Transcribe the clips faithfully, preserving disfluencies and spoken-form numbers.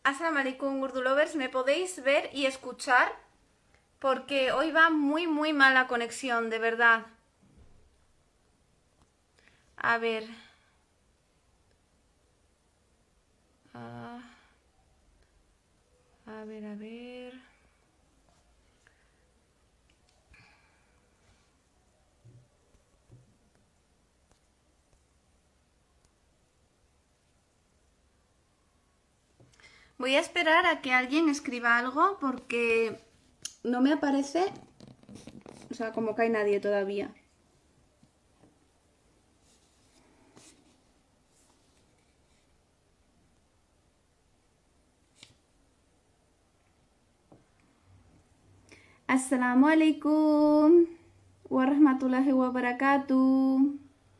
Assalamu alaikum, Urdu lovers, ¿me podéis ver y escuchar? Porque hoy va muy muy mala conexión, de verdad. A ver. Ah, a ver, a ver. Voy a esperar a que alguien escriba algo porque no me aparece, o sea, como que hay nadie todavía. Assalamu alaikum wa rahmatullahi wa barakatuh.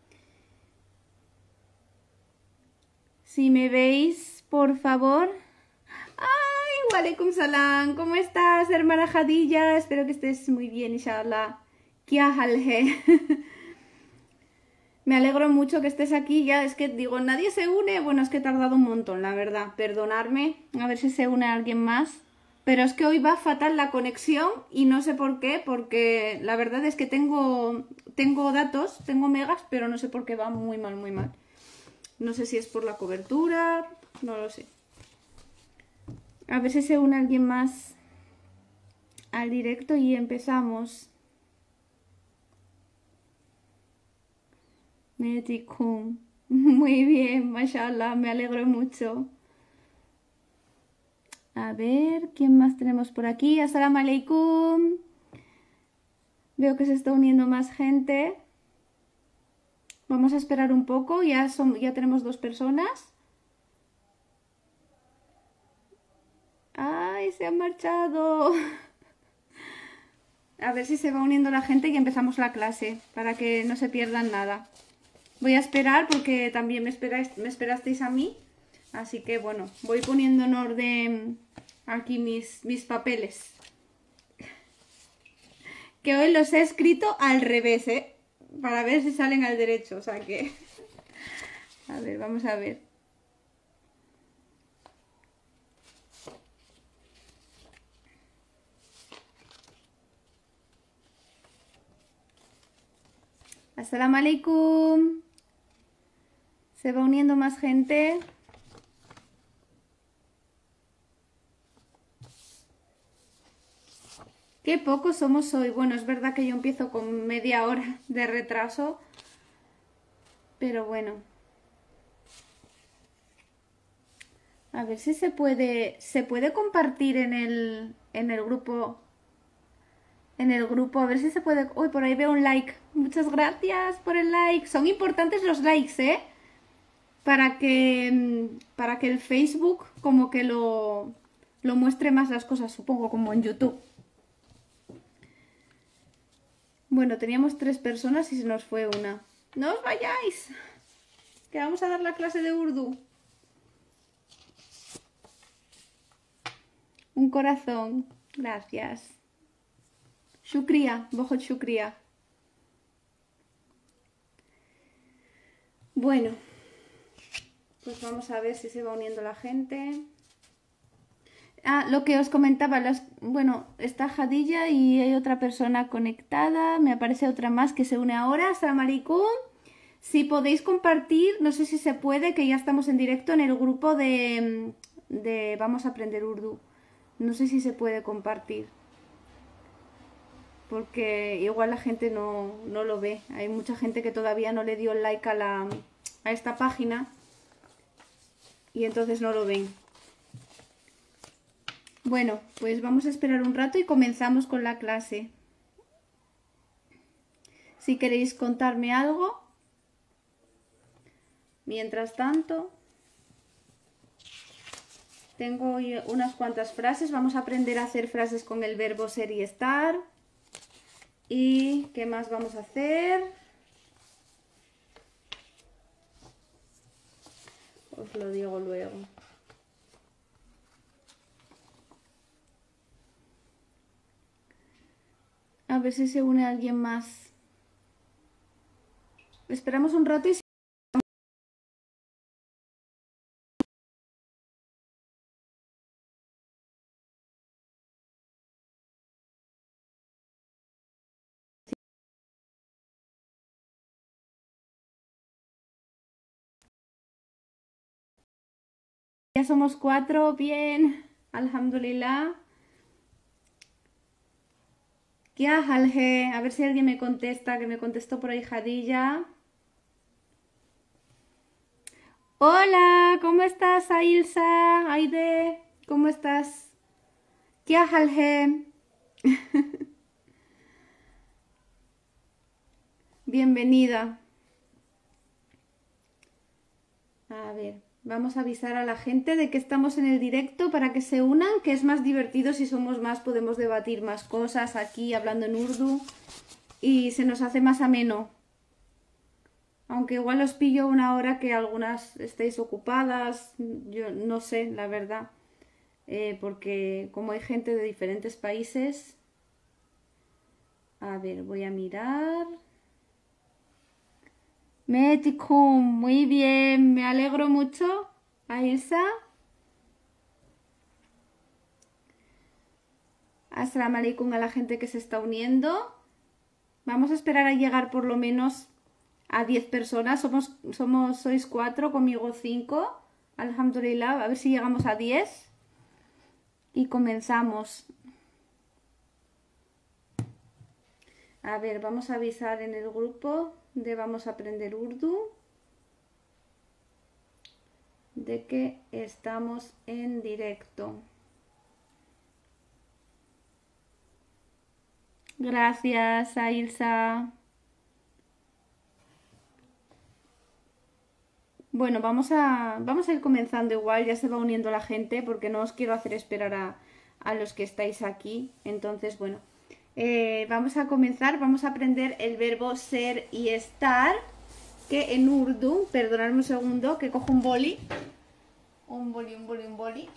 Si me veis, por favor. ¡Ay! Walaikum salam. ¿Cómo estás, hermana Jadilla? Espero que estés muy bien, inshallah. Kya hal hai? Me alegro mucho que estés aquí. Ya es que digo, nadie se une. Bueno, es que he tardado un montón, la verdad. Perdonadme. A ver si se une alguien más. Pero es que hoy va fatal la conexión y no sé por qué, porque la verdad es que tengo, tengo datos, tengo megas, pero no sé por qué va muy mal, muy mal. No sé si es por la cobertura, no lo sé. A ver si se une alguien más al directo y empezamos. Medikum. Muy bien, mashallah, me alegro mucho. A ver, ¿quién más tenemos por aquí? Assalamu alaikum. Veo que se está uniendo más gente. Vamos a esperar un poco, ya, son, ya tenemos dos personas. ¡Ay, se han marchado! A ver si se va uniendo la gente y empezamos la clase, para que no se pierdan nada. Voy a esperar porque también me, esperáis, me esperasteis a mí. Así que bueno, voy poniendo en orden aquí mis, mis papeles. Que hoy los he escrito al revés, ¿eh? Para ver si salen al derecho, o sea que... A ver, vamos a ver. Assalamu alaikum. Se va uniendo más gente. Qué pocos somos hoy. Bueno, es verdad que yo empiezo con media hora de retraso. Pero bueno. A ver si se puede... ¿Se puede compartir en el, en el grupo? En el grupo, a ver si se puede... Uy, por ahí veo un like. Muchas gracias por el like. Son importantes los likes, ¿eh? Para que, para que el Facebook como que lo, lo muestre más las cosas, supongo, como en YouTube. Bueno, teníamos tres personas y se nos fue una. ¡No os vayáis! Que vamos a dar la clase de Urdu. Un corazón. Gracias. Shukriya, bohot shukriya. Bueno, pues vamos a ver si se va uniendo la gente. Ah, lo que os comentaba, las, bueno, está Jadilla y hay otra persona conectada. Me aparece otra más que se une ahora. Assalamu alaikum. Si podéis compartir, no sé si se puede, que ya estamos en directo en el grupo de, de Vamos a aprender Urdu. No sé si se puede compartir. Porque igual la gente no, no lo ve. Hay mucha gente que todavía no le dio like a, la, a esta página. Y entonces no lo ven. Bueno, pues vamos a esperar un rato y comenzamos con la clase. Si queréis contarme algo. Mientras tanto, tengo unas cuantas frases. Vamos a aprender a hacer frases con el verbo ser y estar. ¿Y qué más vamos a hacer? Os lo digo luego. A ver si se une alguien más. Esperamos un rato y si Ya somos cuatro, bien. Alhamdulillah. ¿Qué halje? A ver si alguien me contesta, que me contestó por ahí Jadilla. Hola, ¿cómo estás, Ailsa? Aide, ¿cómo estás? ¿Qué halje? Bienvenida. A ver, vamos a avisar a la gente de que estamos en el directo para que se unan, que es más divertido si somos más, podemos debatir más cosas aquí hablando en urdu y se nos hace más ameno. Aunque igual os pillo una hora que algunas estéis ocupadas, yo no sé, la verdad, eh, porque como hay gente de diferentes países... A ver, voy a mirar... Metikum, muy bien, me alegro mucho. Ailsa. Assalamu alaikum a la gente que se está uniendo. Vamos a esperar a llegar por lo menos a diez personas. Somos, somos, sois cuatro, conmigo cinco. Alhamdulillah, a ver si llegamos a diez. Y comenzamos. A ver, vamos a avisar en el grupo de Vamos a Aprender Urdu de que estamos en directo. Gracias, Ailsa. Bueno, vamos a, vamos a ir comenzando igual, ya se va uniendo la gente porque no os quiero hacer esperar a, a los que estáis aquí. Entonces, bueno, eh, vamos a comenzar, vamos a aprender el verbo ser y estar, que en urdu, perdonadme un segundo, que cojo un boli, un boli, un boli, un boli.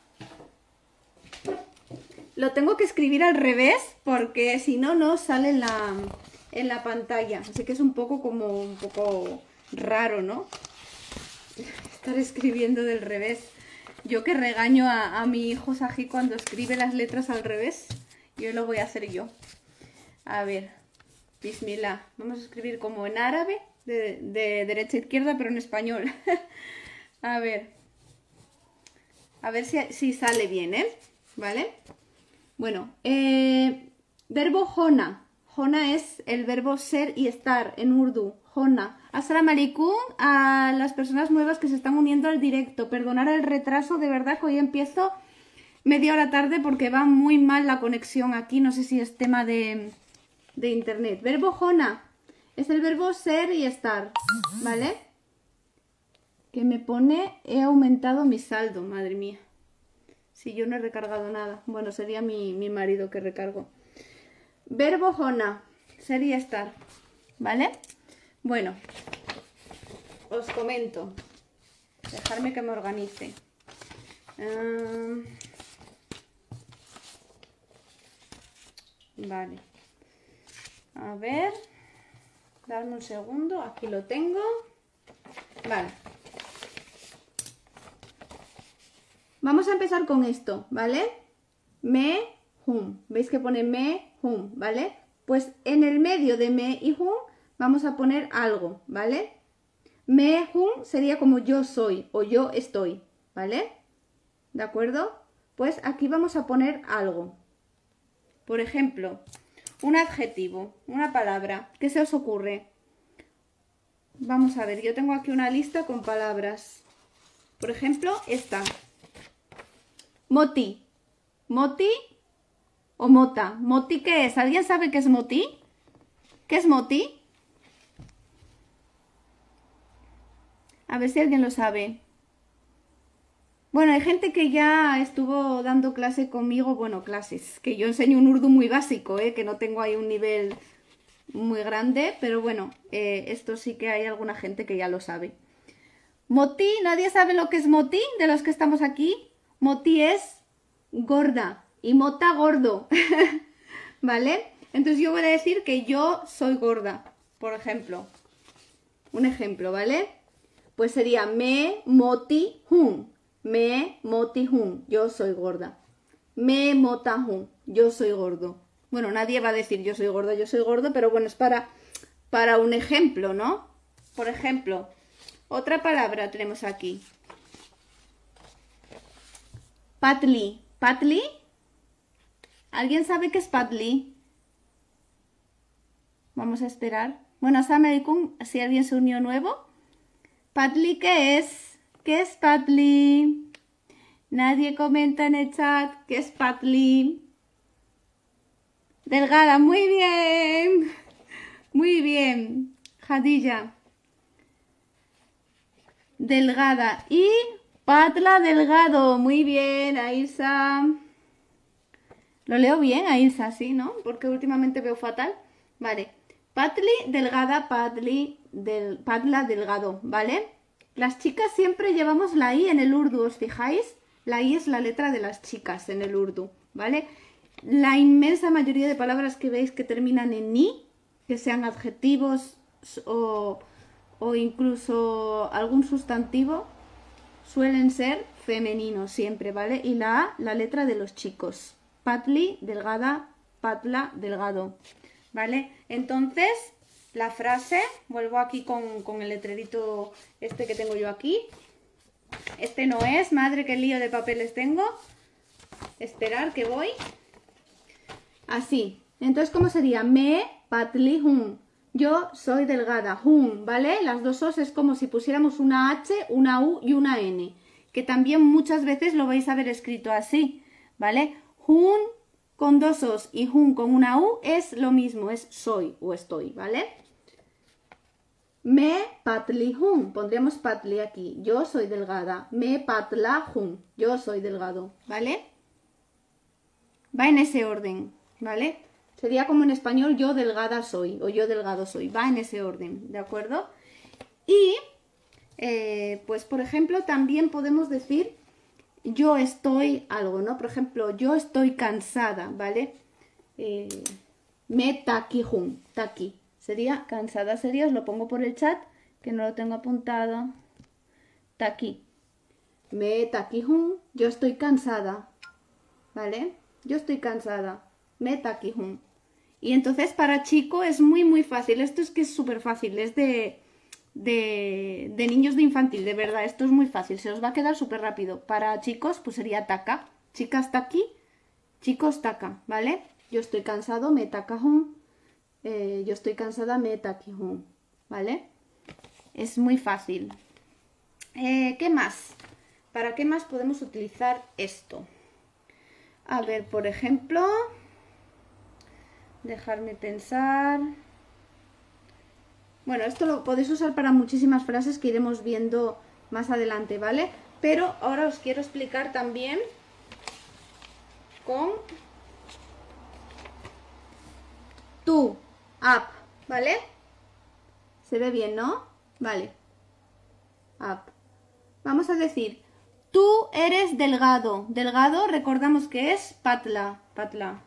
Lo tengo que escribir al revés porque si no, no sale en la, en la pantalla. Así que es un poco como un poco raro, ¿no? Estar escribiendo del revés. Yo que regaño a, a mi hijo Saji cuando escribe las letras al revés. Yo lo voy a hacer yo. A ver. Bismillah. Vamos a escribir como en árabe, de, de derecha a izquierda, pero en español. A ver. A ver si, si sale bien, ¿eh? ¿Vale? Bueno, eh, verbo jona. Jona es el verbo ser y estar en urdu. Jona. Assalamu alaikum a las personas nuevas que se están uniendo al directo. Perdonar el retraso, de verdad que hoy empiezo media hora tarde porque va muy mal la conexión aquí. No sé si es tema de, de internet. Verbo jona es el verbo ser y estar, ¿vale? Que me pone, he aumentado mi saldo, madre mía. Si yo no he recargado nada. Bueno, sería mi, mi marido que recargo. Verbo jona, ser y estar, ¿vale? Bueno, os comento. Dejarme que me organice. Uh, vale. A ver. Darme un segundo. Aquí lo tengo. Vale. Vamos a empezar con esto, ¿vale? Me, hum. ¿Veis que pone me, hum? ¿Vale? Pues en el medio de me y hum vamos a poner algo, ¿vale? Me, hum sería como yo soy o yo estoy, ¿vale? ¿De acuerdo? Pues aquí vamos a poner algo. Por ejemplo, un adjetivo, una palabra. ¿Qué se os ocurre? Vamos a ver, yo tengo aquí una lista con palabras. Por ejemplo, esta. Moti. ¿Moti o mota? ¿Moti qué es? ¿Alguien sabe qué es moti? ¿Qué es moti? A ver si alguien lo sabe. Bueno, hay gente que ya estuvo dando clase conmigo, bueno, clases, que yo enseño un urdu muy básico, ¿eh? Que no tengo ahí un nivel muy grande, pero bueno, eh, esto sí que hay alguna gente que ya lo sabe. Moti, ¿nadie sabe lo que es moti de los que estamos aquí? Moti es gorda y mota gordo, ¿vale? Entonces yo voy a decir que yo soy gorda, por ejemplo. Un ejemplo, ¿vale? Pues sería me moti hun, me moti hun, yo soy gorda. Me mota hun, yo soy gordo. Bueno, nadie va a decir yo soy gorda, yo soy gordo, pero bueno, es para, para un ejemplo, ¿no? Por ejemplo, otra palabra tenemos aquí. Patli. ¿Patli? ¿Alguien sabe qué es Patli? Vamos a esperar. Bueno, assalamu alaikum, si alguien se unió nuevo. Patli, ¿qué es? ¿Qué es Patli? Nadie comenta en el chat qué es Patli. Delgada, muy bien. Muy bien. Jadilla. Delgada. Y Patla Delgado. Muy bien, Ailsa. Lo leo bien, Ailsa, sí, ¿no? Porque últimamente veo fatal. Vale. Patli Delgada, Patli del, Patla Delgado, ¿vale? Las chicas siempre llevamos la I en el urdu, ¿os fijáis? La I es la letra de las chicas en el urdu, ¿vale? La inmensa mayoría de palabras que veis que terminan en ni, que sean adjetivos o, o incluso algún sustantivo, suelen ser femeninos siempre, ¿vale? Y la A, la letra de los chicos. Patli, delgada, patla, delgado, ¿vale? Entonces, la frase, vuelvo aquí con, con el letrerito este que tengo yo aquí. Este no es, madre, qué lío de papeles tengo. Esperar que voy. Así. Entonces, ¿cómo sería? Me patli hun. Yo soy delgada. Hun, ¿vale? Las dos os es como si pusiéramos una H, una U y una N. Que también muchas veces lo vais a ver escrito así, ¿vale? Hun con dos os y hun con una U es lo mismo, es soy o estoy, ¿vale? Me patli hun, pondremos patli aquí, yo soy delgada. Me patla hun, yo soy delgado, ¿vale? Va en ese orden, ¿vale? Sería como en español yo delgada soy o yo delgado soy, va en ese orden, ¿de acuerdo? Y, eh, pues por ejemplo, también podemos decir yo estoy algo, ¿no? Por ejemplo, yo estoy cansada, ¿vale? Eh, me taki hun, taki. Sería cansada, sería, os lo pongo por el chat, que no lo tengo apuntado. Taki. Me taki hun, yo estoy cansada, ¿vale? Yo estoy cansada. Me taki hun. Y entonces para chico es muy, muy fácil. Esto es que es súper fácil, es de... De, de niños de infantil, de verdad, esto es muy fácil, se os va a quedar súper rápido. Para chicos, pues sería taca, chicas taqui, chicos taca, ¿vale? Yo estoy cansado, me taca hun, eh, yo estoy cansada, me taqui hun, ¿vale? Es muy fácil. Eh, ¿Qué más? ¿Para qué más podemos utilizar esto? A ver, por ejemplo, dejarme pensar... Bueno, esto lo podéis usar para muchísimas frases que iremos viendo más adelante, ¿vale? Pero ahora os quiero explicar también con tu, up, ¿vale? Se ve bien, ¿no? Vale. Up. Vamos a decir, tú eres delgado. Delgado, recordamos que es patla, patla.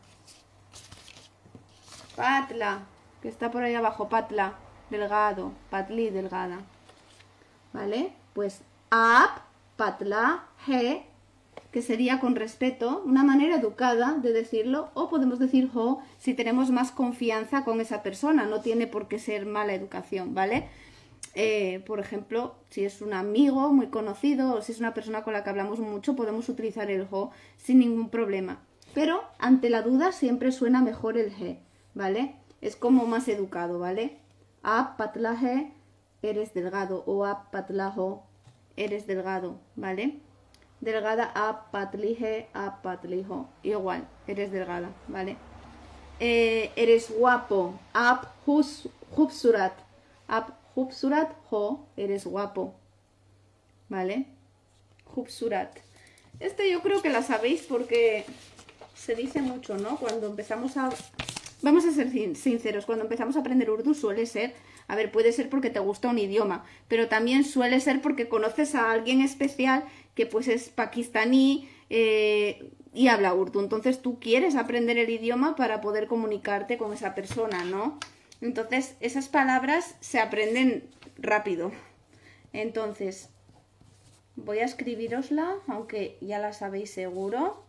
Patla, que está por ahí abajo, patla. Delgado, patli, delgada, ¿vale? Pues ap, patla, he, que sería con respeto, una manera educada de decirlo, o podemos decir ho si tenemos más confianza con esa persona, no tiene por qué ser mala educación, ¿vale? Eh, por ejemplo, si es un amigo muy conocido o si es una persona con la que hablamos mucho, podemos utilizar el ho sin ningún problema, pero ante la duda siempre suena mejor el he, ¿vale? Es como más educado, ¿vale? A patlaje, eres delgado, o a patlajo, eres delgado, ¿vale? Delgada, a patlige, a patlijo, igual, eres delgada, ¿vale? Eh, eres guapo, ap hubsurat, ap hubsurat, jo, eres guapo, ¿vale? Hubsurat. Este yo creo que la sabéis porque se dice mucho, ¿no? Cuando empezamos a... Vamos a ser sinceros, cuando empezamos a aprender urdu suele ser, a ver, puede ser porque te gusta un idioma, pero también suele ser porque conoces a alguien especial que pues es pakistaní eh, y habla urdu. Entonces tú quieres aprender el idioma para poder comunicarte con esa persona, ¿no? Entonces esas palabras se aprenden rápido. Entonces voy a escribirosla, aunque ya la sabéis seguro.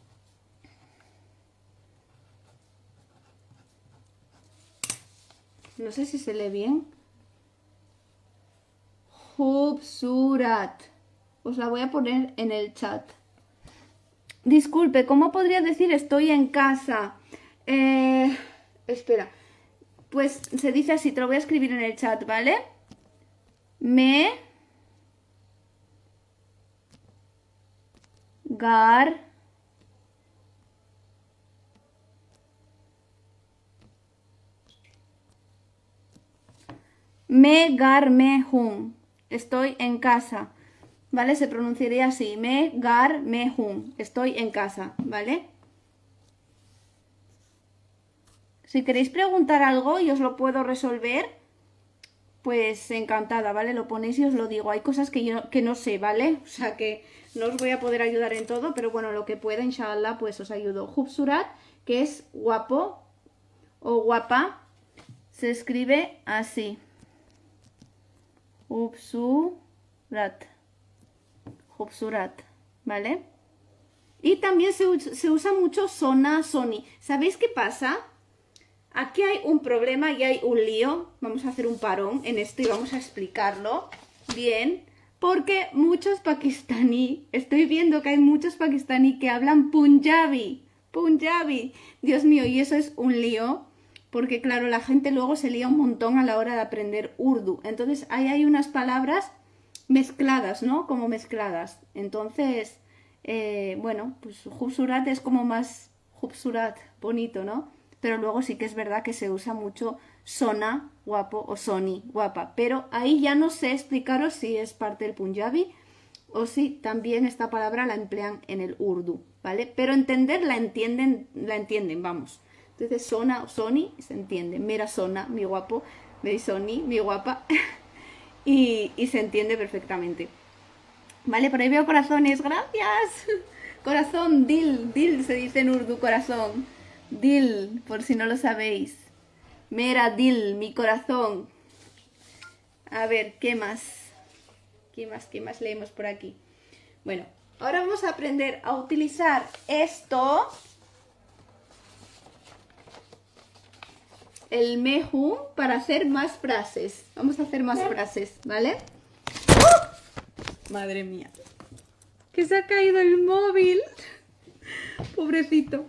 No sé si se lee bien. Hubsurat. Os la voy a poner en el chat. Disculpe, ¿cómo podría decir estoy en casa? Eh, espera. Pues se dice así, te lo voy a escribir en el chat, ¿vale? Me... Gar... Me gar me hun. Estoy en casa. ¿Vale? Se pronunciaría así. Me gar me hun. Estoy en casa. ¿Vale? Si queréis preguntar algo y os lo puedo resolver, pues encantada, ¿vale? Lo ponéis y os lo digo. Hay cosas que yo que no sé, ¿vale? O sea que no os voy a poder ayudar en todo, pero bueno, lo que pueda, inshallah, pues os ayudo. Khubsurat, que es guapo o guapa, se escribe así. Khubsurat. Khubsurat, ¿vale? Y también se, se usa mucho sona, soni. ¿Sabéis qué pasa? Aquí hay un problema y hay un lío. Vamos a hacer un parón en esto y vamos a explicarlo bien. Porque muchos pakistaní, estoy viendo que hay muchos pakistaní que hablan punjabi. Punjabi. Dios mío, y eso es un lío. Porque claro, la gente luego se lía un montón a la hora de aprender urdu. Entonces ahí hay unas palabras mezcladas, ¿no? Como mezcladas. Entonces, eh, bueno, pues Khubsurat es como más Khubsurat, bonito, ¿no? Pero luego sí que es verdad que se usa mucho sona, guapo, o soni, guapa. Pero ahí ya no sé explicaros si es parte del punjabi o si también esta palabra la emplean en el urdu, ¿vale? Pero entender la entienden, la entienden, vamos. Entonces sona o soni se entiende. Mira sona, mi guapo, veis soni, mi guapa. y, y se entiende perfectamente. Vale, por ahí veo corazones, gracias. Corazón, dil, dil se dice en urdu, corazón. Dil, por si no lo sabéis. Mera dil, mi corazón. A ver, ¿qué más? ¿Qué más? ¿Qué más leemos por aquí? Bueno, ahora vamos a aprender a utilizar esto. El mehu para hacer más frases. Vamos a hacer más frases, ¿vale? ¡Oh! Madre mía. Que se ha caído el móvil. Pobrecito.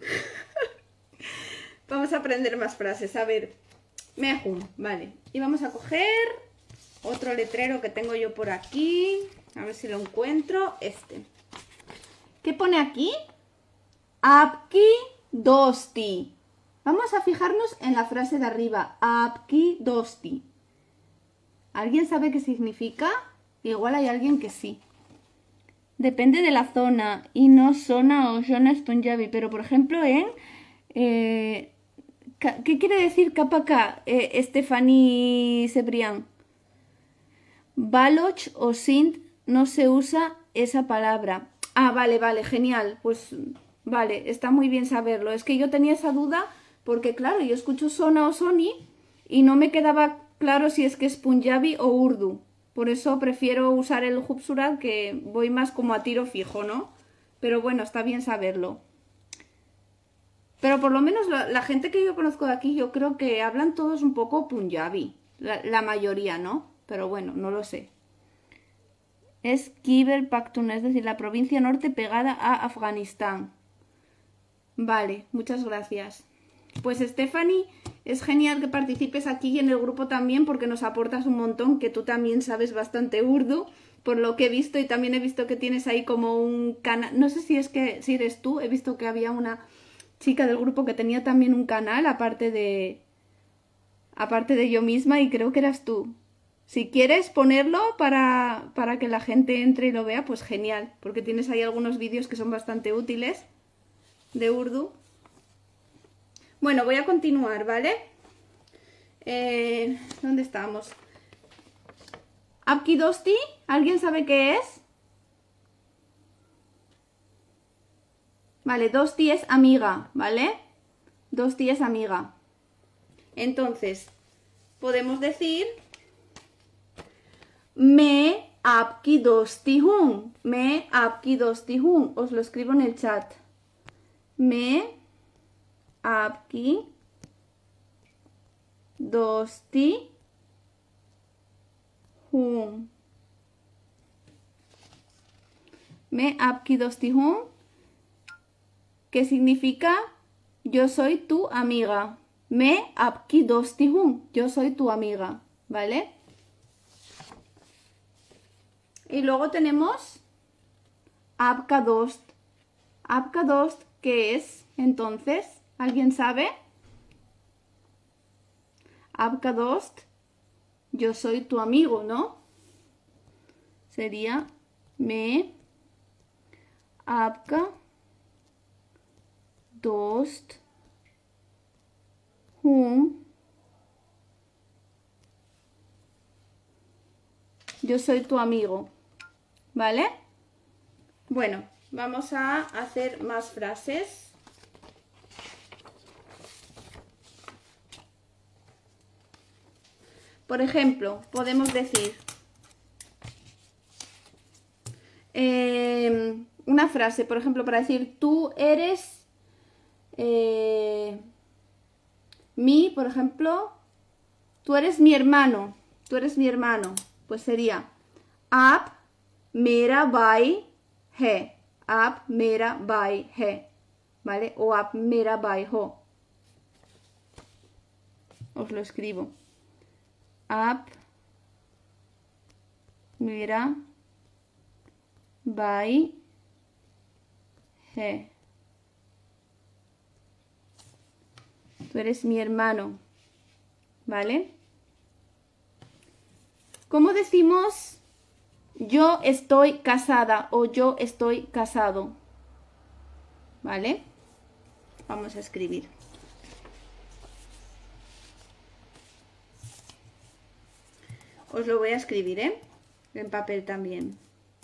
Vamos a aprender más frases. A ver, mehu, vale. Y vamos a coger otro letrero que tengo yo por aquí. A ver si lo encuentro. Este. ¿Qué pone aquí? Apki dosti. Vamos a fijarnos en la frase de arriba. Apki dosti. ¿Alguien sabe qué significa? Igual hay alguien que sí. Depende de la zona. Y no zona o zona es punjabi. Pero por ejemplo en... Eh, ¿Qué quiere decir kapaka, eh, Stephanie Cebrián? Baloch o Sint no se usa esa palabra. Ah, vale, vale, genial. Pues vale, está muy bien saberlo. Es que yo tenía esa duda porque, claro, yo escucho sona o soni y no me quedaba claro si es que es punjabi o urdu. Por eso prefiero usar el Khubsurat, que voy más como a tiro fijo, ¿no? Pero bueno, está bien saberlo. Pero por lo menos la, la gente que yo conozco de aquí, yo creo que hablan todos un poco punjabi. La, la mayoría, ¿no? Pero bueno, no lo sé. Es Khyber Pakhtunkhwa, es decir, la provincia norte pegada a Afganistán. Vale, muchas gracias. Pues Stephanie, es genial que participes aquí y en el grupo también porque nos aportas un montón, que tú también sabes bastante urdu, por lo que he visto, y también he visto que tienes ahí como un canal, no sé si es que si eres tú, he visto que había una chica del grupo que tenía también un canal aparte de aparte de yo misma y creo que eras tú. Si quieres ponerlo para, para que la gente entre y lo vea, pues genial, porque tienes ahí algunos vídeos que son bastante útiles de urdu. Bueno, voy a continuar, ¿vale? Eh, ¿Dónde estamos? Apki dosti, ¿alguien sabe qué es? Vale, dosti es amiga, ¿vale? Dosti es amiga. Entonces, podemos decir me apki dosti hun. Me apki dosti hun. Os lo escribo en el chat. Me apki dosti hun. Me apki dosti hun que significa yo soy tu amiga. Me apki dosti hun, yo soy tu amiga, ¿vale? Y luego tenemos apka dost. Apka dost, ¿qué es? Entonces, ¿alguien sabe? Apka dost, yo soy tu amigo, ¿no? Sería me apka dost hun, yo soy tu amigo, ¿vale? Bueno, vamos a hacer más frases. Por ejemplo, podemos decir eh, una frase, por ejemplo, para decir tú eres eh, mi, por ejemplo, tú eres mi hermano, tú eres mi hermano, pues sería आप मेरा भाई है, आप मेरा भाई है, ¿vale? O आप मेरा भाई हो. Os lo escribo. आप मेरा भाई है. Tú eres mi hermano, ¿vale? ¿Cómo decimos yo estoy casada o yo estoy casado? ¿Vale? Vamos a escribir. Os lo voy a escribir, ¿eh? En papel también.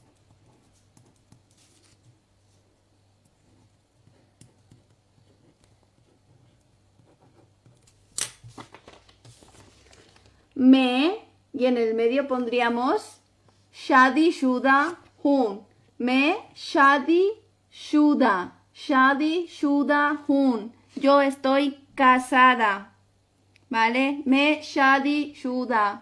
Me, y en el medio pondríamos shadi shuda hun. Me shadi shuda. Shadi shuda hun. Yo estoy casada. ¿Vale? Me shadi shuda.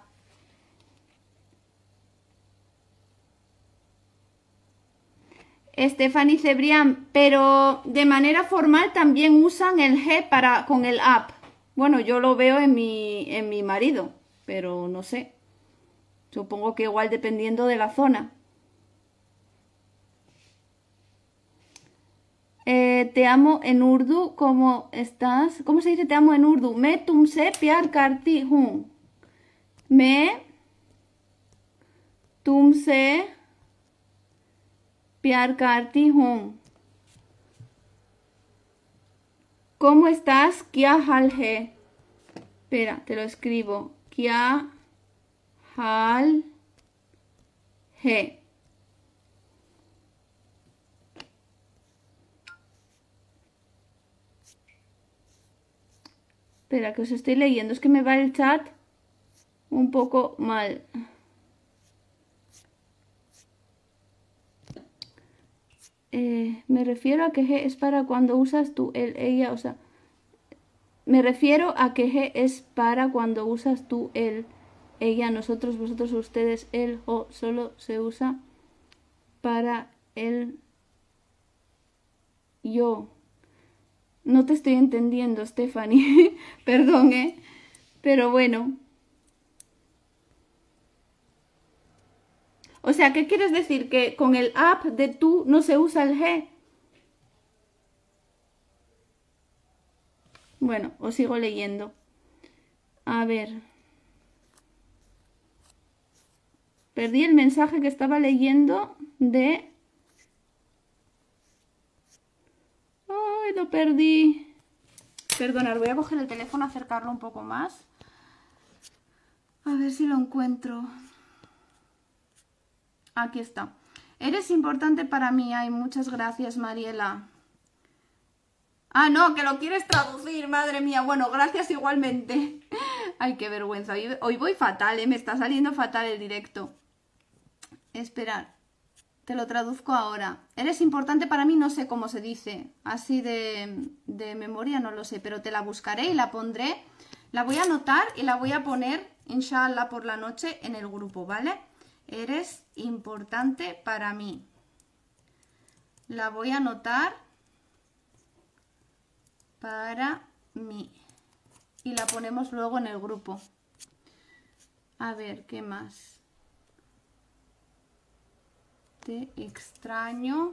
Stephanie Cebrián, pero de manera formal también usan el he para, con el ap. Bueno, yo lo veo en mi, en mi marido, pero no sé. Supongo que igual dependiendo de la zona. Eh, te amo en urdu, ¿cómo estás? ¿Cómo se dice te amo en urdu? Me tumse pyar karti hun. Me tumse pyar karti hun. ¿Cómo estás? Kya hal hai? Espera, te lo escribo. Kya hal hai? Espera, que os estoy leyendo. Es que me va el chat un poco mal. Eh, me refiero a que G es para cuando usas tú, él, ella, o sea... Me refiero a que G es para cuando usas tú, él, ella, nosotros, vosotros, ustedes, él, o solo se usa para él, yo. No te estoy entendiendo, Stephanie. Perdón, ¿eh? Pero bueno. O sea, ¿qué quieres decir? Que con el app de tú no se usa el G. Bueno, os sigo leyendo. A ver. Perdí el mensaje que estaba leyendo de... ¡Ay, lo perdí! Perdonad, voy a coger el teléfono, acercarlo un poco más. A ver si lo encuentro. Aquí está. Eres importante para mí. Ay, muchas gracias, Mariela. Ah, no, que lo quieres traducir, madre mía. Bueno, gracias igualmente. Ay, qué vergüenza. Hoy, hoy voy fatal, ¿eh? Me está saliendo fatal el directo. Esperar. Te lo traduzco ahora. Eres importante para mí, no sé cómo se dice. Así de, de memoria no lo sé, pero te la buscaré y la pondré. La voy a anotar y la voy a poner, inshallah, por la noche en el grupo, ¿vale? Eres importante para mí. La voy a anotar para mí. Y la ponemos luego en el grupo. A ver, ¿qué más? Te extraño.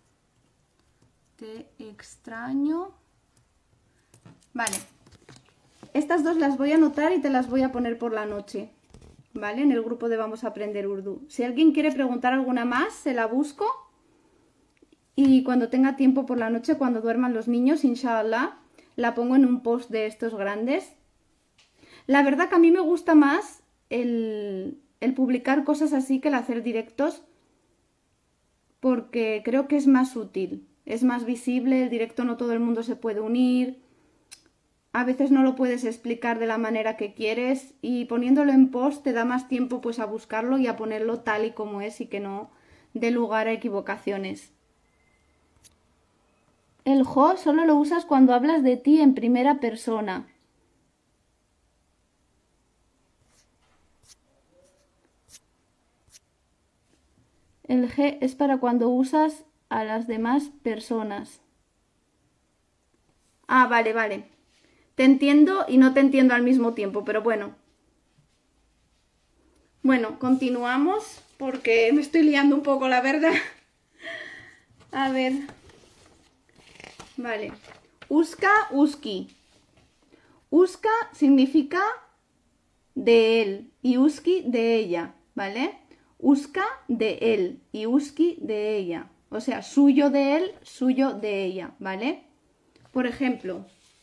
Te extraño. Vale. Estas dos las voy a anotar y te las voy a poner por la noche. ¿Vale? En el grupo de Vamos a Aprender Urdu. Si alguien quiere preguntar alguna más, se la busco. Y cuando tenga tiempo por la noche, cuando duerman los niños, inshallah, la pongo en un post de estos grandes. La verdad que a mí me gusta más el, el publicar cosas así que el hacer directos, porque creo que es más útil, es más visible, el directo no todo el mundo se puede unir, a veces no lo puedes explicar de la manera que quieres y poniéndolo en post te da más tiempo pues a buscarlo y a ponerlo tal y como es y que no dé lugar a equivocaciones. El jo solo lo usas cuando hablas de ti en primera persona. El G es para cuando usas a las demás personas. Ah, vale, vale. Te entiendo y no te entiendo al mismo tiempo, pero bueno. Bueno, continuamos porque me estoy liando un poco, la verdad. A ver. Vale. Uska, uski. Uska significa de él y uski de ella, ¿vale? Uska de él y uski de ella. O sea, suyo de él, suyo de ella, ¿vale? Por ejemplo,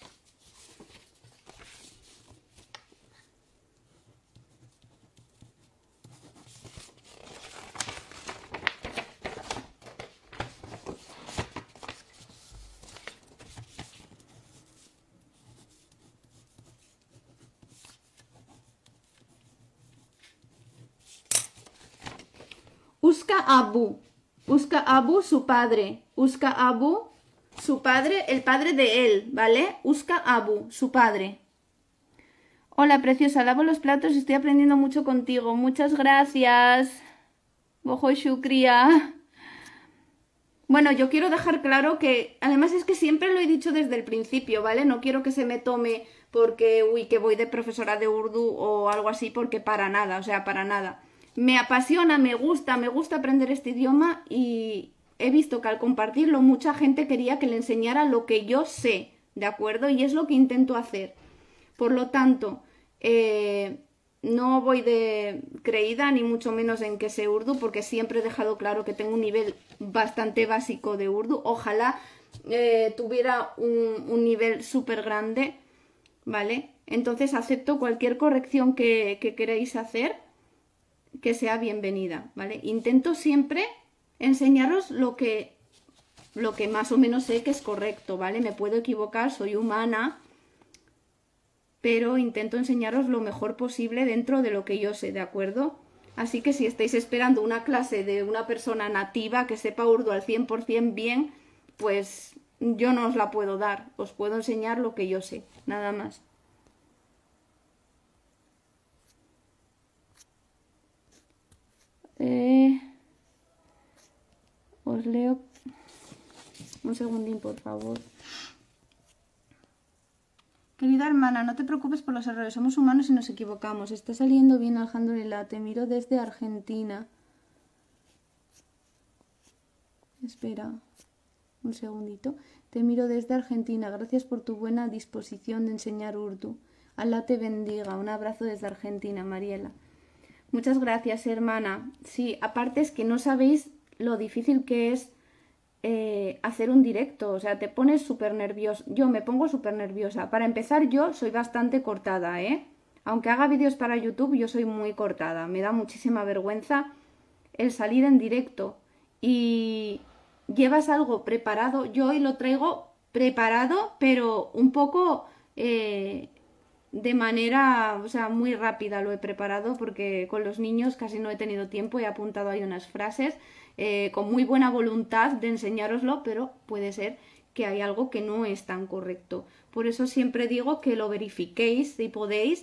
Uska Abu. Uska Abu, su padre. Uska Abu, su padre, el padre de él, ¿vale? Uska Abu, su padre. Hola, preciosa, lavo los platos y estoy aprendiendo mucho contigo. Muchas gracias. Bojo shukriya. Bueno, yo quiero dejar claro que, además es que siempre lo he dicho desde el principio, ¿vale? No quiero que se me tome porque, uy, que voy de profesora de Urdu o algo así, porque para nada, o sea, para nada. Me apasiona, me gusta, me gusta aprender este idioma y he visto que al compartirlo mucha gente quería que le enseñara lo que yo sé, ¿de acuerdo? Y es lo que intento hacer. Por lo tanto, eh, no voy de creída ni mucho menos en que sé Urdu, porque siempre he dejado claro que tengo un nivel bastante básico de Urdu. Ojalá eh, tuviera un, un nivel súper grande, ¿vale? Entonces acepto cualquier corrección que, que queréis hacer, que sea bienvenida, ¿vale? Intento siempre enseñaros lo que, lo que más o menos sé que es correcto, ¿vale? Me puedo equivocar, soy humana, pero intento enseñaros lo mejor posible dentro de lo que yo sé, ¿de acuerdo? Así que si estáis esperando una clase de una persona nativa que sepa Urdu al cien por cien bien, pues yo no os la puedo dar, os puedo enseñar lo que yo sé, nada más. Eh, os leo un segundín, por favor. Querida hermana, no te preocupes por los errores, somos humanos y nos equivocamos. Está saliendo bien, alhamdulillah. Te miro desde Argentina. Espera un segundito. Te miro desde Argentina. Gracias por tu buena disposición de enseñar Urdu. Alá te bendiga. Un abrazo desde Argentina, Mariela. Muchas gracias, hermana. Sí, aparte es que no sabéis lo difícil que es eh, hacer un directo. O sea, te pones súper nerviosa. Yo me pongo súper nerviosa. Para empezar, yo soy bastante cortada, ¿eh? Aunque haga vídeos para YouTube, yo soy muy cortada. Me da muchísima vergüenza el salir en directo. Y llevas algo preparado. Yo hoy lo traigo preparado, pero un poco... Eh, de manera, o sea, muy rápida lo he preparado porque con los niños casi no he tenido tiempo, he apuntado ahí unas frases eh, con muy buena voluntad de enseñároslo, pero puede ser que hay algo que no es tan correcto. Por eso siempre digo que lo verifiquéis si podéis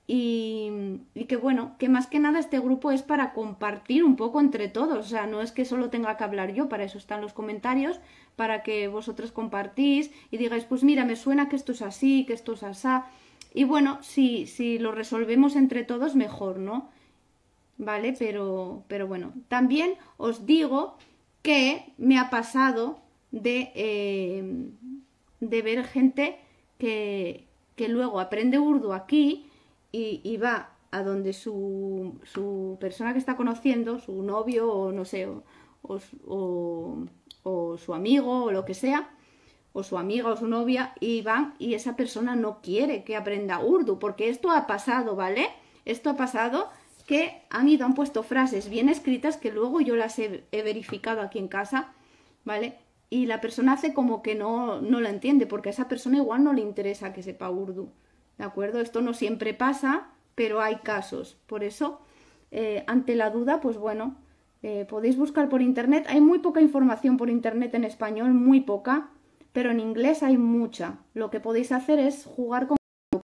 Y, y que bueno, que más que nada este grupo es para compartir un poco entre todos, o sea, no es que solo tenga que hablar yo, para eso están los comentarios, para que vosotros compartís y digáis, pues mira, me suena que esto es así, que esto es asá, y bueno, si, si lo resolvemos entre todos, mejor, ¿no? Vale, pero, pero bueno, también os digo que me ha pasado de, eh, de ver gente que, que luego aprende urdu aquí y, y va a donde su, su persona que está conociendo, su novio o no sé, o, o, o, o su amigo o lo que sea, o su amiga o su novia, y van y esa persona no quiere que aprenda urdu, porque esto ha pasado, ¿vale? Esto ha pasado, que han ido, han puesto frases bien escritas que luego yo las he, he verificado aquí en casa, ¿vale? Y la persona hace como que no, no la entiende, porque a esa persona igual no le interesa que sepa urdu, ¿de acuerdo? Esto no siempre pasa, pero hay casos. Por eso, eh, ante la duda, pues bueno, eh, podéis buscar por internet. Hay muy poca información por internet en español, muy poca, pero en inglés hay mucha. Lo que podéis hacer es jugar con...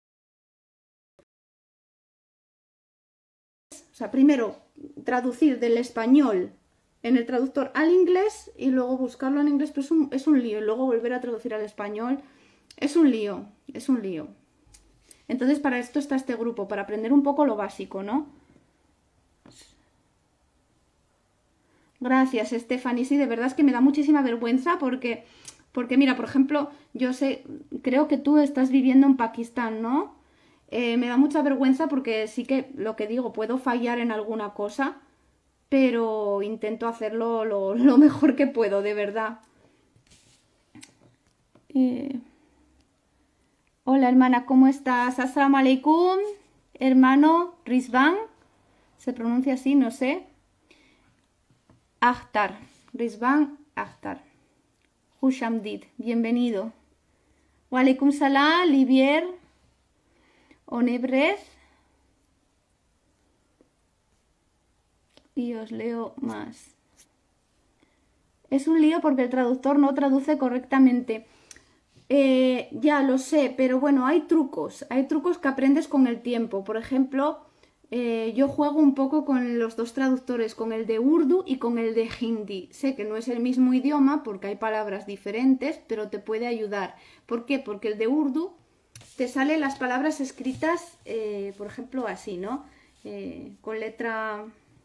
O sea, primero traducir del español en el traductor al inglés y luego buscarlo en inglés, pero es un, es un lío. Y luego volver a traducir al español es un lío, es un lío. Entonces para esto está este grupo, para aprender un poco lo básico, ¿no? Gracias, Stephanie. Sí, de verdad es que me da muchísima vergüenza porque, porque mira, por ejemplo, yo sé, creo que tú estás viviendo en Pakistán, ¿no? Eh, me da mucha vergüenza porque sí que, lo que digo, puedo fallar en alguna cosa, pero intento hacerlo lo, lo mejor que puedo, de verdad. Eh... Hola hermana, ¿cómo estás? Assalamu alaikum, hermano Rizvan, se pronuncia así, no sé. Akhtar, Rizvan Akhtar. Hushamdid, bienvenido. Wa alaikum salam, Livier, Onebrez. Y os leo más. Es un lío porque el traductor no traduce correctamente. Eh, ya lo sé, pero bueno, hay trucos, hay trucos que aprendes con el tiempo. Por ejemplo, eh, yo juego un poco con los dos traductores, con el de Urdu y con el de Hindi. Sé que no es el mismo idioma porque hay palabras diferentes, pero te puede ayudar. ¿Por qué? Porque el de Urdu te salen las palabras escritas, eh, por ejemplo, así, ¿no? Eh, con letra...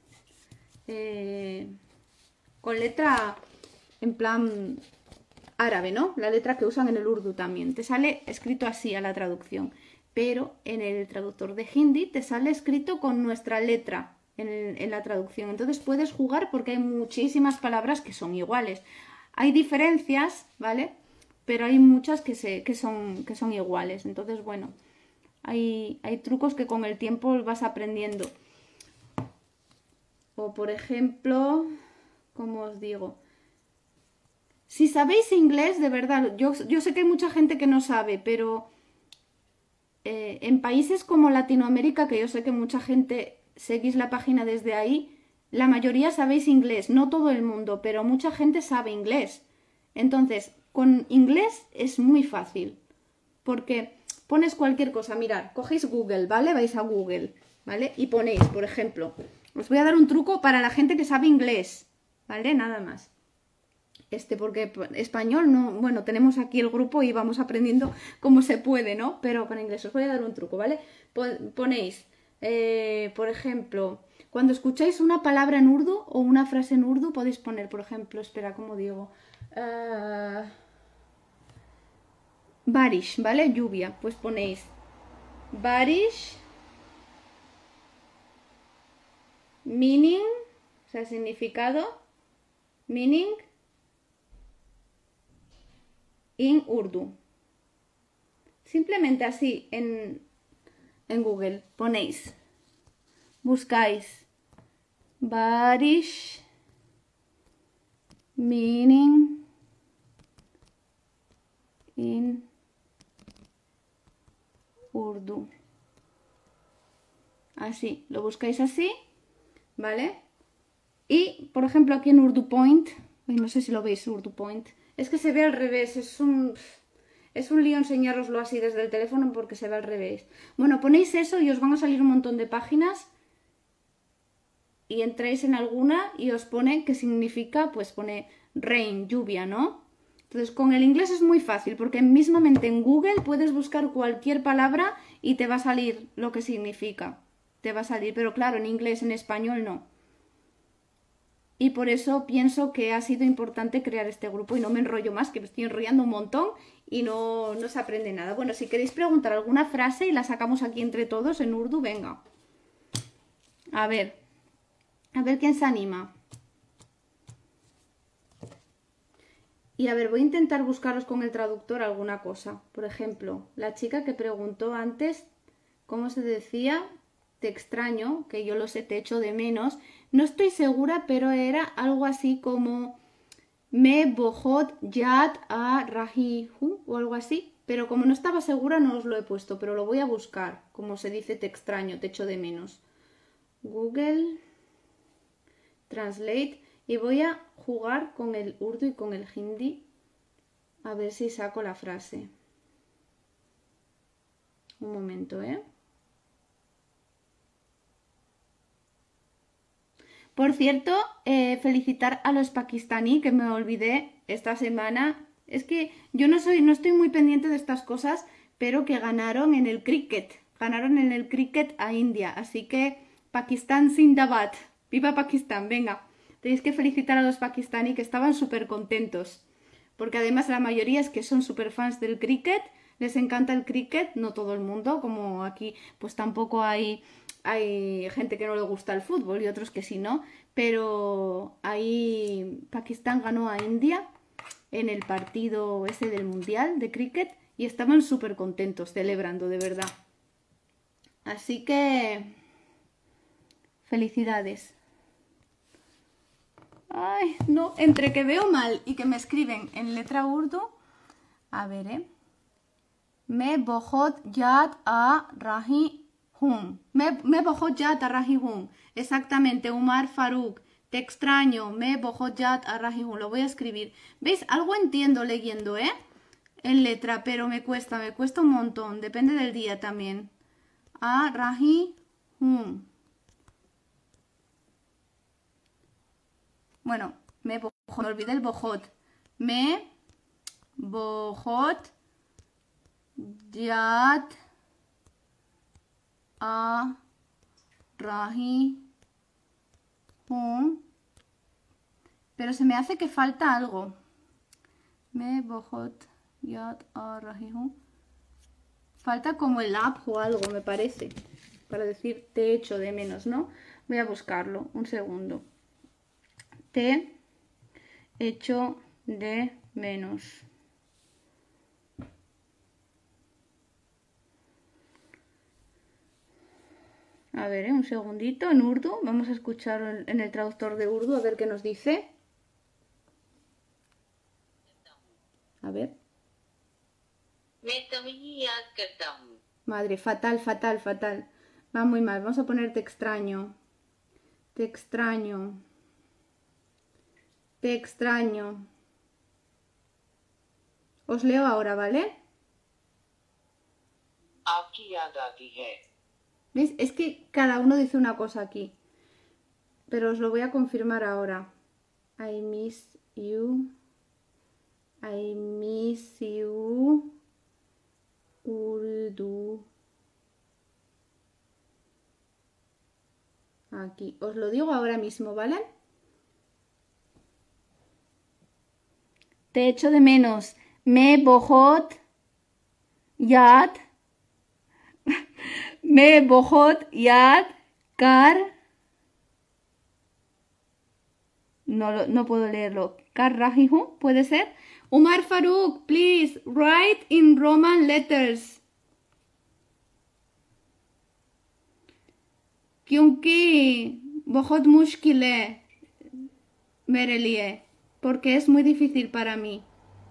Eh, con letra en plan... árabe, ¿no? La letra que usan en el urdu también. Te sale escrito así a la traducción. Pero en el traductor de Hindi te sale escrito con nuestra letra en, el, en la traducción. Entonces puedes jugar porque hay muchísimas palabras que son iguales. Hay diferencias, ¿vale? Pero hay muchas que, se, que, son, que son iguales. Entonces, bueno, hay, hay trucos que con el tiempo vas aprendiendo. O, por ejemplo, ¿cómo os digo? Si sabéis inglés, de verdad, yo, yo sé que hay mucha gente que no sabe, pero eh, en países como Latinoamérica, que yo sé que mucha gente seguís la página desde ahí, la mayoría sabéis inglés, no todo el mundo, pero mucha gente sabe inglés. Entonces, con inglés es muy fácil, porque pones cualquier cosa, mirad, cogéis Google, ¿vale? Vais a Google, ¿vale? Y ponéis, por ejemplo, os voy a dar un truco para la gente que sabe inglés, ¿vale? Nada más. Este, porque español no, bueno, tenemos aquí el grupo y vamos aprendiendo como se puede, ¿no? Pero para inglés os voy a dar un truco, ¿vale? Ponéis, eh, por ejemplo, cuando escucháis una palabra en urdu o una frase en urdu, podéis poner, por ejemplo, espera, ¿cómo digo? Uh, barish, ¿vale? Lluvia, pues ponéis barish, meaning, o sea, significado, meaning, in Urdu. Simplemente así en, en Google ponéis, buscáis barish meaning in Urdu. Así, lo buscáis así, ¿vale? Y, por ejemplo, aquí en Urdu Point, no sé si lo veis, Urdu Point, es que se ve al revés, es un... Es un lío enseñároslo así desde el teléfono porque se ve al revés. Bueno, ponéis eso y os van a salir un montón de páginas y entráis en alguna y os pone qué significa, pues pone rain, lluvia, ¿no? Entonces con el inglés es muy fácil porque mismamente en Google puedes buscar cualquier palabra y te va a salir lo que significa. Te va a salir, pero claro, en inglés, en español no. Y por eso pienso que ha sido importante crear este grupo y no me enrollo más, que me estoy enrollando un montón y no, no se aprende nada. Bueno, si queréis preguntar alguna frase y la sacamos aquí entre todos en Urdu, venga. A ver, a ver quién se anima. Y a ver, voy a intentar buscaros con el traductor alguna cosa. Por ejemplo, la chica que preguntó antes cómo se decía te extraño, que yo lo sé, te echo de menos. No estoy segura, pero era algo así como me bohot yad a rahi hu o algo así. Pero como no estaba segura no os lo he puesto, pero lo voy a buscar. Como se dice te extraño, te echo de menos. Google Translate. Y voy a jugar con el urdu y con el hindi. A ver si saco la frase. Un momento, ¿eh? Por cierto, eh, felicitar a los pakistaní, que me olvidé esta semana. Es que yo no soy, no estoy muy pendiente de estas cosas, pero que ganaron en el cricket. Ganaron en el cricket a India. Así que Pakistán Zindabad. ¡Viva Pakistán! Venga, tenéis que felicitar a los pakistaní que estaban súper contentos. Porque además la mayoría es que son súper fans del cricket. Les encanta el cricket, no todo el mundo, como aquí pues tampoco hay... Hay gente que no le gusta el fútbol y otros que sí, ¿no? Pero ahí Pakistán ganó a India en el partido ese del Mundial de cricket y estaban súper contentos, celebrando, de verdad. Así que... felicidades. Ay, no, entre que veo mal y que me escriben en letra urdu... A ver, ¿eh? Me bohot yad a rahi... Me, me bohot yad a rahi hun. Exactamente, Umar Faruk. Te extraño. Me bohot yad a rahi hun. Lo voy a escribir. ¿Veis? Algo entiendo leyendo, ¿eh? En letra, pero me cuesta, me cuesta un montón. Depende del día también. A rahi hun. Bueno, me bohot. Me olvidé el bohot. Me bohot yad a rahi hun, pero se me hace que falta algo. Me bohot yad a rahi hun. Falta como el ab o algo, me parece, para decir te echo de menos, ¿no? Voy a buscarlo, un segundo. Te echo de menos. A ver, ¿eh? Un segundito en urdu. Vamos a escuchar en el traductor de urdu a ver qué nos dice. A ver. Madre, fatal, fatal, fatal. Va muy mal. Vamos a poner te extraño. Te extraño. Te extraño. Os leo ahora, ¿vale? ¿Veis? Es que cada uno dice una cosa aquí. Pero os lo voy a confirmar ahora. I miss you. I miss you. Urdu. Aquí. Os lo digo ahora mismo, ¿vale? Te echo de menos. Me bohot yad. Me bohot yad kar. No, no puedo leerlo. Kar rahi hun, ¿puede ser? Umar Faruk, please write in Roman letters. Kyunki bahut mushkil hai mere liye, porque es muy difícil para mí.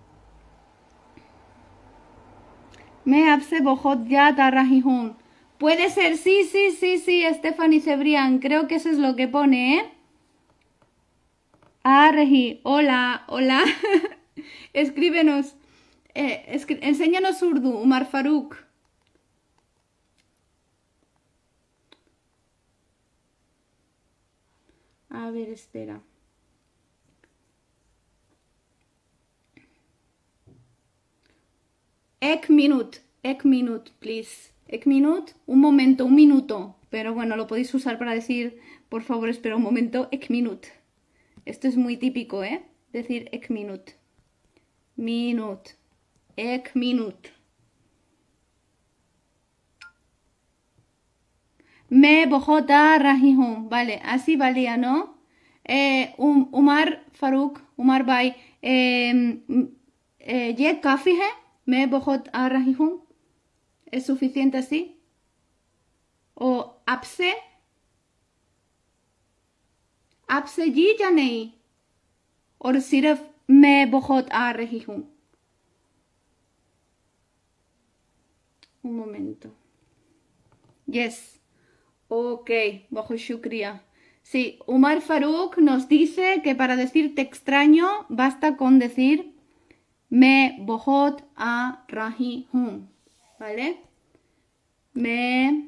Me abse bahut yad a rahi hun. Puede ser, sí, sí, sí, sí, Stephanie Cebrián, creo que eso es lo que pone, ¿eh? Ah, Regi, hola, hola, escríbenos. Eh, es que, enséñanos urdu, Umar Faruk. A ver, espera. Ek minut, ek minut, please. Ek minut, un momento, un minuto. Pero bueno, lo podéis usar para decir, por favor, espera un momento, ek minut. Esto es muy típico, ¿eh? Decir ek minut. Minut. Ek minut. Me bojota rahihum. Vale, así valía, ¿no? Eh, um, Umar Faruk, Umar Bhai. Eh, eh, ye kafi hai. Me bojot a rahihum. ¿Es suficiente así? O आपसे आपसे जी या नहीं और सिर्फ मैं बहुत आ रही हूँ un momento yes ok bajo shukriya sí Umar Faruk nos dice que para decir te extraño basta con decir me बहुत आ रही हूँ vale me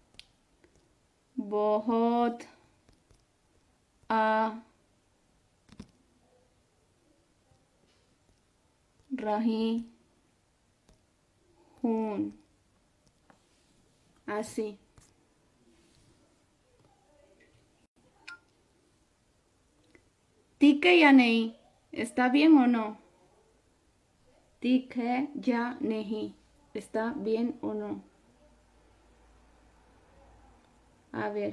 बहुत आ रही हूँ así ठीक है या नहीं está bien o no ठीक है या नहीं está bien o no a ver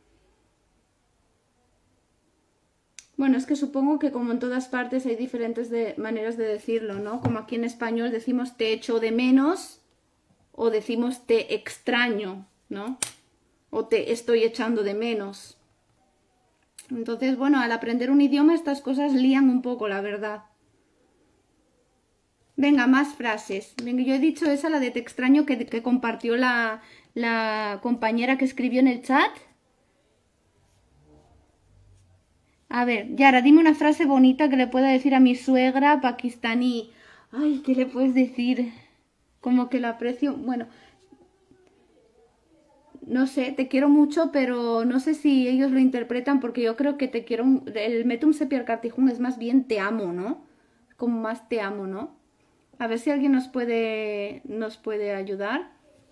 bueno, es que supongo que como en todas partes hay diferentes de, maneras de decirlo, ¿no? Como aquí en español decimos te echo de menos o decimos te extraño, ¿no? O te estoy echando de menos. Entonces, bueno, al aprender un idioma estas cosas lían un poco, la verdad. Venga, más frases. Venga, yo he dicho esa, la de te extraño, que, que compartió la, la compañera que escribió en el chat. A ver, Yara, dime una frase bonita que le pueda decir a mi suegra pakistaní. Ay, ¿qué le puedes decir? Como que lo aprecio. Bueno, no sé, te quiero mucho, pero no sé si ellos lo interpretan porque yo creo que te quiero... El Metum Sepiar Kartijun es más bien te amo, ¿no? Como más te amo, ¿no? A ver si alguien nos puede, nos puede ayudar.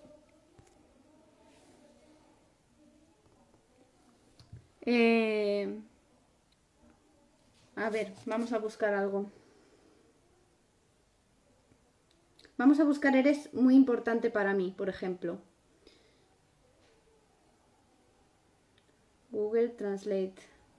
Eh... A ver, vamos a buscar algo. Vamos a buscar eres muy importante para mí, por ejemplo. Google Translate.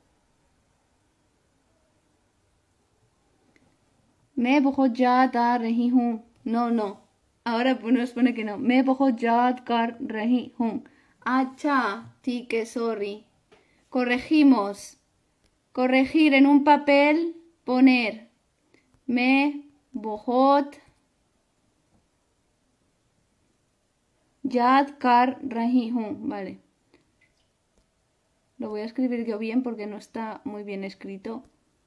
मैं बहुत याद आ रही हूँ. No, no. Ahora nos pone que no. मैं बहुत याद कर रही हूँ. अच्छा, ठीक है, sorry. Corregimos. Corregir en un papel, poner मैं बहुत याद कर रही हूँ. Vale. Lo voy a escribir yo bien porque no está muy bien escrito.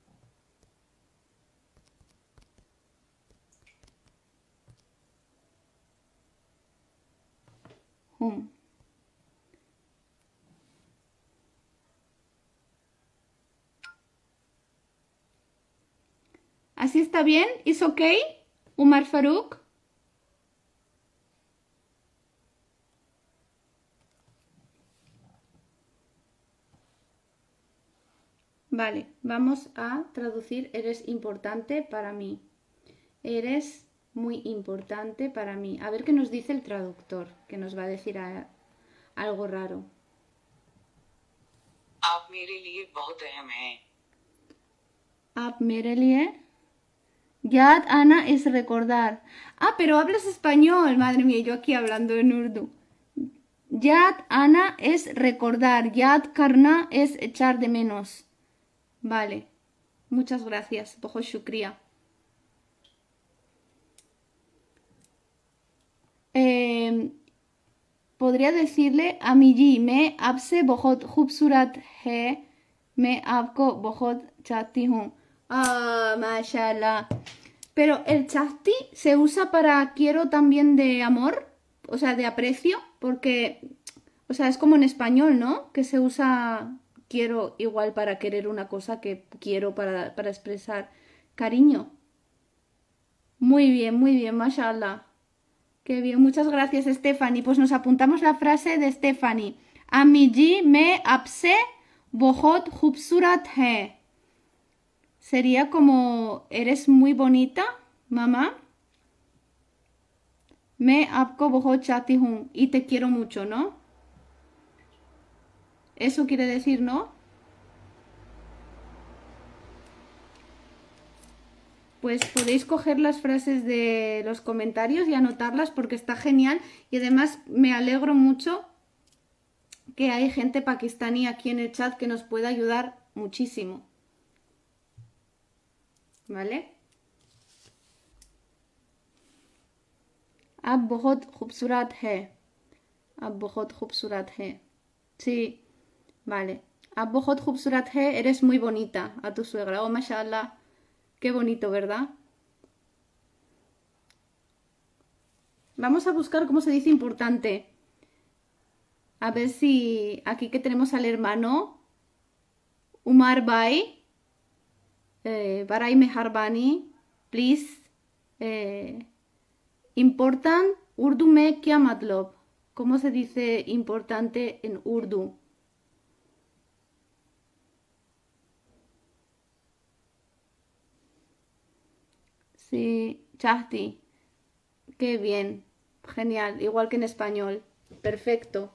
Hum. ¿Así está bien? ¿Es ok? Umar Faruk. Vale, vamos a traducir eres importante para mí. Eres muy importante para mí. A ver qué nos dice el traductor, que nos va a decir a, algo raro. आप मेरे लिए बहुत अहम हैं. आप मेरे लिए. Yad Ana es recordar. Ah, pero hablas español. Madre mía, yo aquí hablando en urdu. Yad Ana es recordar. Yad Karna es echar de menos. Vale. Muchas gracias. Bojo shukriya. Eh, podría decirle a mi ji, me आपसे बहुत खूबसूरत है, मैं आपको बहुत चाहती हूँ. Ah, mashallah. Pero el chasti se usa para quiero también de amor, o sea, de aprecio, porque, o sea, es como en español, ¿no? Que se usa quiero igual para querer una cosa que quiero para, para expresar cariño. Muy bien, muy bien, mashallah. Qué bien, muchas gracias, Stephanie. Pues nos apuntamos la frase de Stephanie. Amiji me apse bohot khubsurat hai. Sería como, eres muy bonita, mamá. Me apko bohot chati hun. Y te quiero mucho, ¿no? Eso quiere decir, ¿no? Pues podéis coger las frases de los comentarios y anotarlas porque está genial. Y además me alegro mucho que hay gente pakistaní aquí en el chat que nos puede ayudar muchísimo. ¿Vale? Ab bahut khubsurat hai. Ab bahut khubsurat hai. Sí, vale. Ab bahut khubsurat hai, eres muy bonita a tu suegra. Oh, mashallah. Qué bonito, ¿verdad? Vamos a buscar cómo se dice importante. A ver si aquí que tenemos al hermano Umar Bhai, eh, Barai Meharbani, please. Eh, important, Urdu में क्या मतलब? ¿Cómo se dice importante en Urdu? Sí, chahti. Qué bien. Genial. Igual que en español. Perfecto.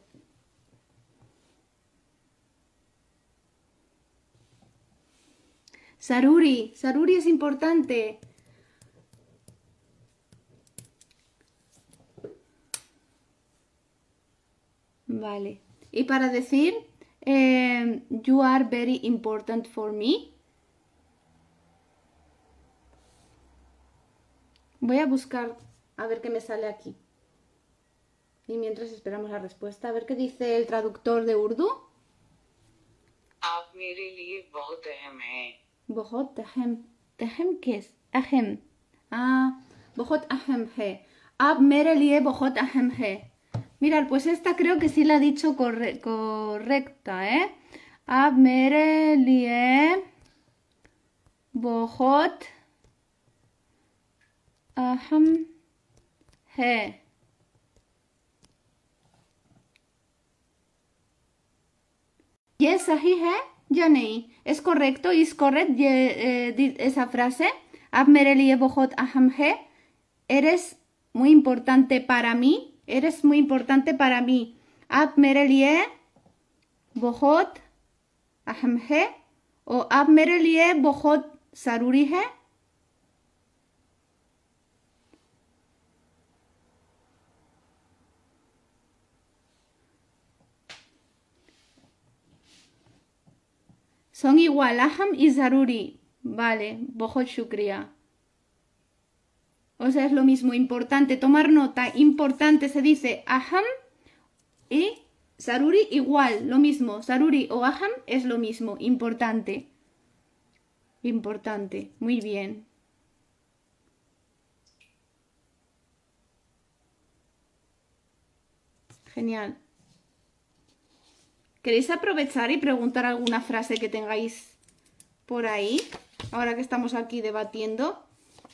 Saruri. Saruri es importante. Vale. Y para decir, eh, you are very important for me. Voy a buscar a ver qué me sale aquí. Y mientras esperamos la respuesta, a ver qué dice el traductor de Urdu. आप मेरे लिए बहुत अहम हैं। बहुत अहम अहम किस अहम ah बहुत अहम है आप मेरे लिए बहुत अहम है Mirad, pues esta creo que sí la ha dicho corre correcta, ¿eh? आप मेरे लिए बहुत अहम है ¿Y es सही है या नहीं? ¿Es correcto? ¿Es correcto eh, esa frase? आप मेरे लिए बहुत अहम है. Eres muy importante para mí. Eres muy importante para mí. आप मेरे लिए बहुत अहम है. O आप मेरे लिए बहुत ज़रूरी है. Son igual, aham y zaruri. Vale, बहुत शुक्रिया. O sea, es lo mismo, importante, tomar nota, importante se dice aham y zaruri igual, lo mismo. Zaruri o aham es lo mismo, importante. Importante, muy bien. Genial. ¿Queréis aprovechar y preguntar alguna frase que tengáis por ahí? Ahora que estamos aquí debatiendo.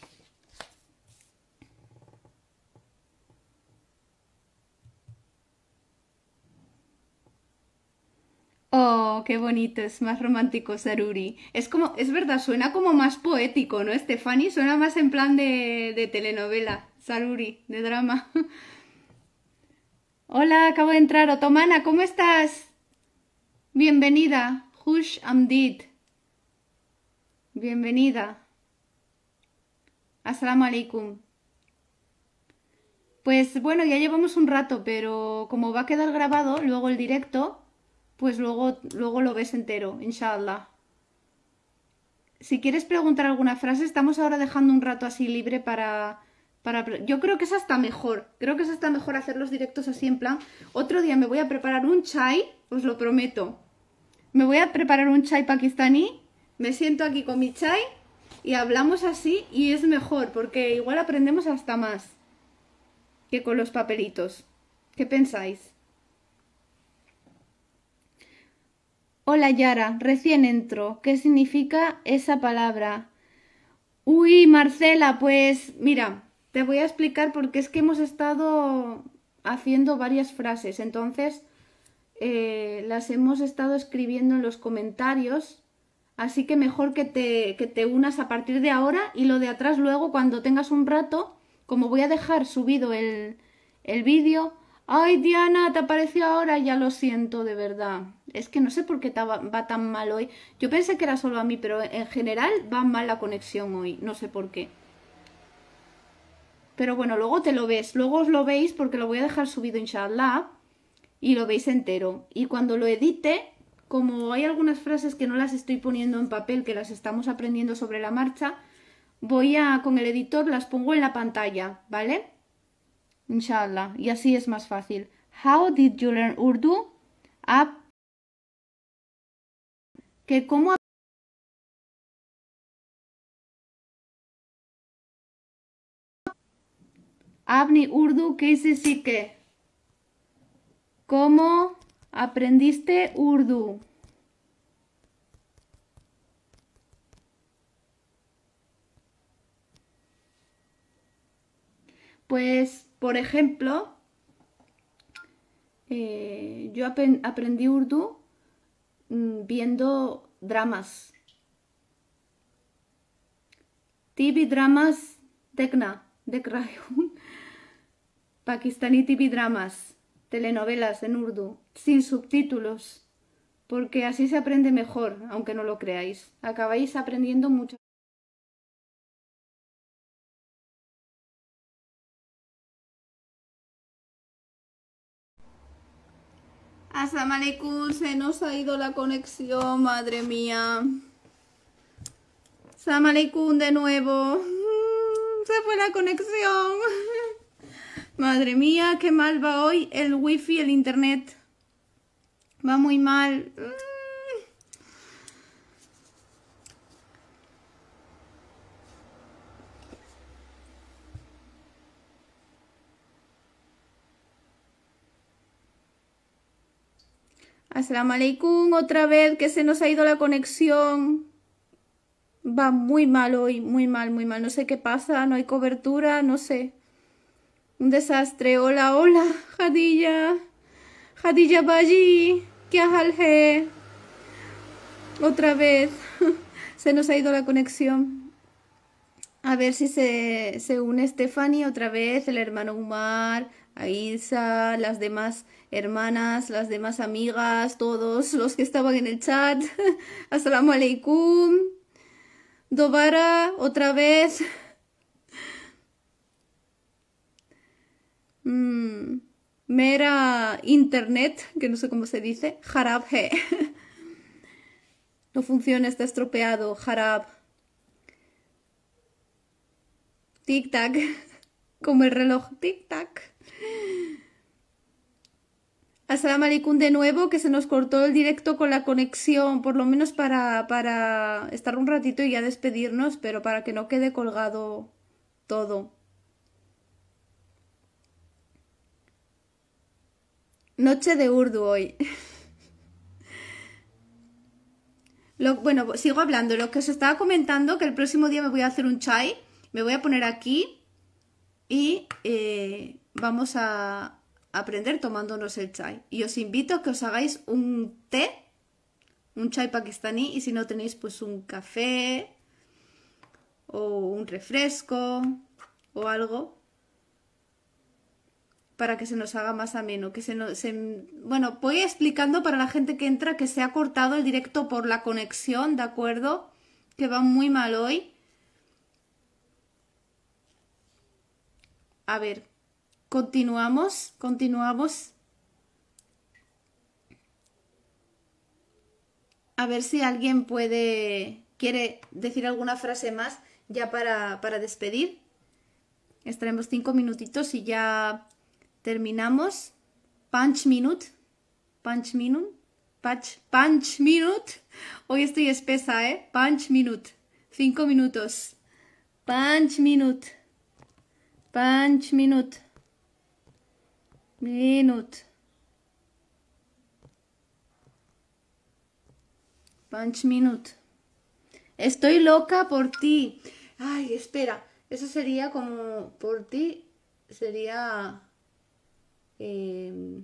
Oh, qué bonito, es más romántico, Saruri. Es como, es verdad, suena como más poético, ¿no, Stephanie? Suena más en plan de, de telenovela, Saruri, de drama. Hola, acabo de entrar. Otomana, ¿cómo estás? Bienvenida, Hush Amdid. Bienvenida. Assalamu alaikum. Pues bueno, ya llevamos un rato, pero como va a quedar grabado luego el directo, pues luego, luego lo ves entero, inshallah. Si quieres preguntar alguna frase, estamos ahora dejando un rato así libre para... para yo creo que es hasta mejor. Creo que es hasta mejor hacer los directos así en plan. Otro día me voy a preparar un chai, os lo prometo. Me voy a preparar un chai pakistaní. Me siento aquí con mi chai y hablamos así y es mejor, porque igual aprendemos hasta más que con los papelitos. ¿Qué pensáis? Hola Yara, recién entro. ¿Qué significa esa palabra? Uy, Marcela, pues mira, te voy a explicar porque es que hemos estado haciendo varias frases, entonces eh, las hemos estado escribiendo en los comentarios, así que mejor que te, que te unas a partir de ahora y lo de atrás luego cuando tengas un rato, como voy a dejar subido el, el vídeo. Ay, Diana, te apareció ahora, ya lo siento, de verdad. Es que no sé por qué va, va tan mal hoy. Yo pensé que era solo a mí, pero en general va mal la conexión hoy, no sé por qué. Pero bueno, luego te lo ves, luego os lo veis porque lo voy a dejar subido, inshallah, y lo veis entero. Y cuando lo edite, como hay algunas frases que no las estoy poniendo en papel, que las estamos aprendiendo sobre la marcha, voy a, con el editor, las pongo en la pantalla, ¿vale? Inshallah, y así es más fácil. How did you learn Urdu? Ab que cómo Abni Urdu, ¿qué es sí que? ¿Cómo aprendiste Urdu? Pues, por ejemplo, eh, yo ap aprendí Urdu mmm, viendo dramas. T V dramas देखना, देख रही हूँ. Pakistaní T V dramas, telenovelas en Urdu, sin subtítulos, porque así se aprende mejor, aunque no lo creáis. Acabáis aprendiendo mucho. Assalamu alaikum, se nos ha ido la conexión, madre mía. Assalamu alaikum de nuevo. Se fue la conexión. Madre mía, qué mal va hoy el wifi, el internet. Va muy mal. Assalamu alaikum, otra vez que se nos ha ido la conexión. Va muy mal hoy, muy mal, muy mal. No sé qué pasa, no hay cobertura, no sé. Un desastre. Hola, hola, Jadilla. Jadilla Baji, ¿qué hal hai? Otra vez. Se nos ha ido la conexión. A ver si se, se une Stephanie otra vez, el hermano Umar, Aisa, las demás hermanas, las demás amigas, todos los que estaban en el chat. Assalamu alaikum. Dobara, otra vez. Mm, mera internet, que no sé cómo se dice. Jarab hai. No funciona, está estropeado. Jarab. Tic-tac. Como el reloj. Tic-tac. Assalamu alaikum de nuevo, que se nos cortó el directo con la conexión, por lo menos para, para estar un ratito y ya despedirnos, pero para que no quede colgado todo. Noche de Urdu hoy. Lo, bueno, sigo hablando. Lo que os estaba comentando, que el próximo día me voy a hacer un chai, me voy a poner aquí y eh, vamos a aprender tomándonos el chai. Y os invito a que os hagáis un té, un chai pakistaní, y si no tenéis pues un café o un refresco o algo para que se nos haga más ameno, que se nos, se, bueno, voy explicando para la gente que entra que se ha cortado el directo por la conexión, ¿de acuerdo? Que va muy mal hoy. A ver, continuamos, continuamos. A ver si alguien puede, quiere decir alguna frase más ya para, para despedir. Estaremos cinco minutitos y ya terminamos. Punch minute. Punch minute. Punch, punch minute. Hoy estoy espesa, ¿eh? Punch minute. Cinco minutos. Panch minut. Panch minut. Minut. Panch minut. Estoy loca por ti. Ay, espera. Eso sería como por ti. Sería... Eh,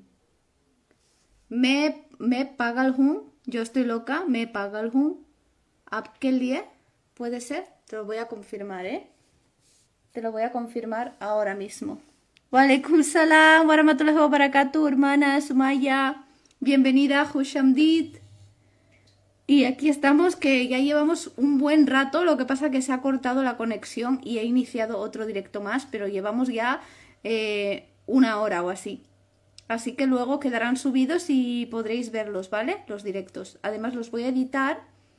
me, me pagal hun. Yo estoy loca. Me pagal hun. आपके लिए. Puede ser. Te lo voy a confirmar, ¿eh? Te lo voy a confirmar ahora mismo. Walaikum salam. Warahmatullahi wabarakatuh. Hermana Sumaya. Bienvenida. Hushamdit. Y aquí estamos, que ya llevamos un buen rato, lo que pasa que se ha cortado la conexión y he iniciado otro directo más, pero llevamos ya eh, una hora o así. Así que luego quedarán subidos y podréis verlos, ¿vale? Los directos. Además los voy a editar.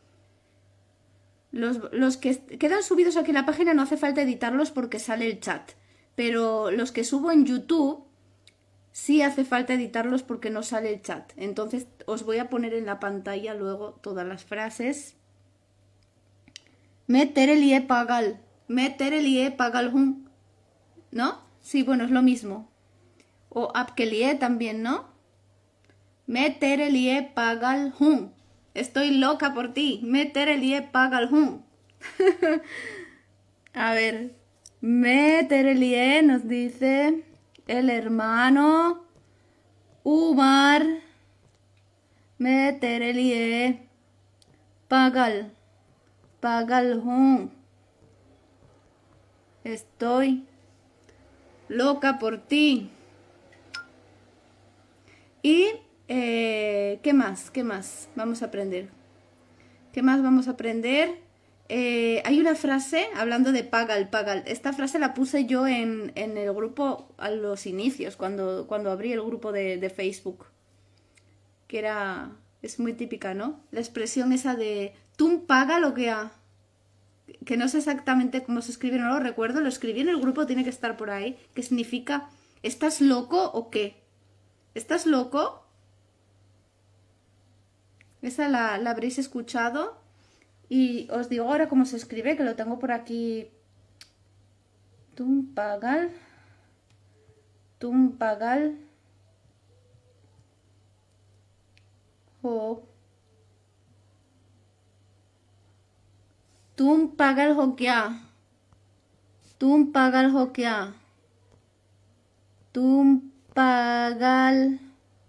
Los, los que quedan subidos aquí en la página no hace falta editarlos porque sale el chat. Pero los que subo en YouTube... sí hace falta editarlos porque no sale el chat. Entonces os voy a poner en la pantalla luego todas las frases. Meter el ie pagal. Meter el ie pagal hun. ¿No? Sí, bueno, es lo mismo. O apkelie también, ¿no? Meter el ie pagal hun. Estoy loca por ti. Meter el ie pagal hun. A ver. Meter el ie nos dice... el hermano Umar Meterelie Pagal Pagal hun. Estoy loca por ti. Y eh, ¿qué más? ¿Qué más vamos a aprender? ¿Qué más vamos a aprender? Eh, hay una frase, hablando de pagal, pagal. Esta frase la puse yo en, en el grupo a los inicios, cuando, cuando abrí el grupo de, de Facebook. Que era... es muy típica, ¿no? La expresión esa de... tú paga lo que ha... que no sé exactamente cómo se escribe, no lo recuerdo. Lo escribí en el grupo, tiene que estar por ahí. Que significa... ¿estás loco o qué? ¿Estás loco? Esa la, la habréis escuchado. Y os digo ahora cómo se escribe, que lo tengo por aquí. Tumpagal. Tumpagal. Ho. Tumpagal hokya. Tumpagal hokya. Tumpagal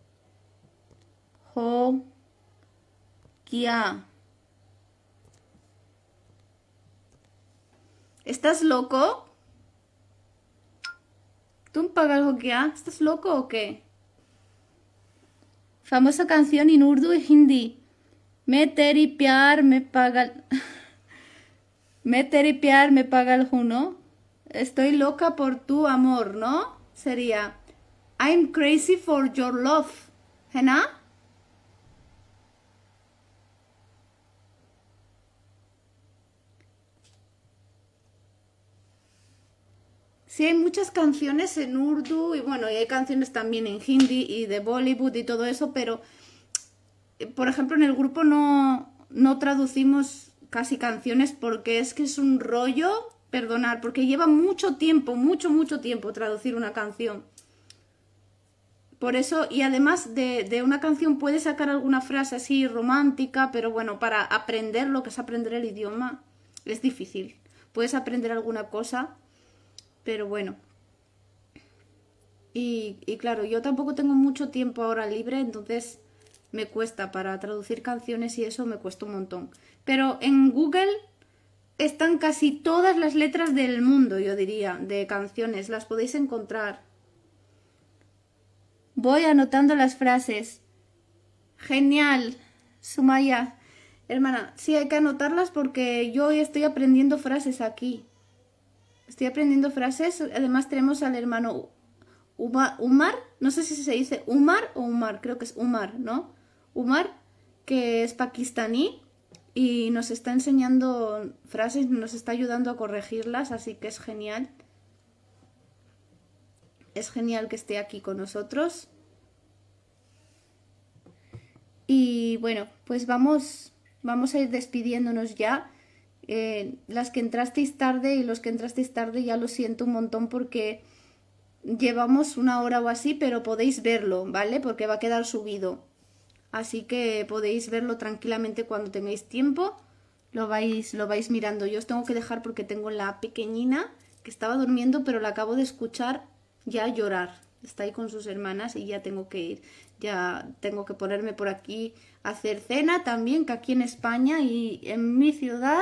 hokya. ¿Estás loco? ¿Tú pagas lo que ha? ¿Estás loco o qué? Famosa canción en urdu y hindi. Me teri pyar me paga... me teri pyar me paga el juno. Estoy loca por tu amor, ¿no? Sería I'm crazy for your love. ¿Eh, no? Sí, hay muchas canciones en urdu y bueno, y hay canciones también en hindi y de Bollywood y todo eso, pero por ejemplo en el grupo no, no traducimos casi canciones porque es que es un rollo, perdonar, porque lleva mucho tiempo, mucho, mucho tiempo traducir una canción. Por eso, y además de, de una canción puedes sacar alguna frase así romántica, pero bueno, para aprender lo que es aprender el idioma es difícil. Puedes aprender alguna cosa... pero bueno, y, y claro, yo tampoco tengo mucho tiempo ahora libre, entonces me cuesta para traducir canciones y eso me cuesta un montón. Pero en Google están casi todas las letras del mundo, yo diría, de canciones, las podéis encontrar. Voy anotando las frases. Genial, Sumaya. Hermana, sí hay que anotarlas porque yo hoy estoy aprendiendo frases aquí. Estoy aprendiendo frases, además tenemos al hermano Umar, no sé si se dice Umar o Umar, creo que es Umar, ¿no? Umar, que es pakistaní y nos está enseñando frases, nos está ayudando a corregirlas, así que es genial. Es genial que esté aquí con nosotros. Y bueno, pues vamos, vamos a ir despidiéndonos ya. Eh, las que entrasteis tarde y los que entrasteis tarde ya lo siento un montón porque llevamos una hora o así, pero podéis verlo, ¿vale? Porque va a quedar subido. Así que podéis verlo tranquilamente cuando tengáis tiempo. Lo vais, lo vais mirando. Yo os tengo que dejar porque tengo la pequeñina que estaba durmiendo, pero la acabo de escuchar ya llorar. Está ahí con sus hermanas y ya tengo que ir. Ya tengo que ponerme por aquí a hacer cena también, que aquí en España y en mi ciudad...